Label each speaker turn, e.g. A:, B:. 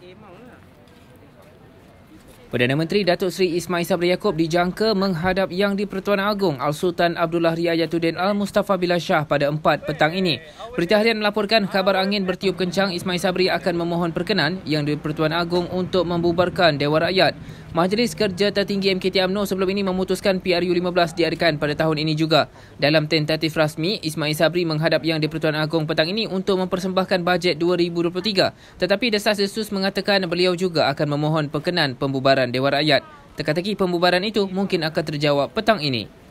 A: Perdana Menteri Datuk Seri Ismail Sabri Yaakob dijangka menghadap Yang di-Pertuan Agong Al-Sultan Abdullah Riayatuddin Al-Mustafa Billah Shah pada 4 petang ini. Berita Harian melaporkan kabar angin bertiup kencang Ismail Sabri akan memohon perkenan Yang di-Pertuan Agong untuk membubarkan Dewan Rakyat. Majlis Kerja Tertinggi MKT UMNO sebelum ini memutuskan PRU15 diadakan pada tahun ini juga. Dalam tentatif rasmi, Ismail Sabri menghadap Yang di-Pertuan Agong petang ini untuk mempersembahkan bajet 2023. Tetapi desas-desus mengatakan beliau juga akan memohon perkenan pembubaran Dewan Rakyat. Teka-teki pembubaran itu mungkin akan terjawab petang ini.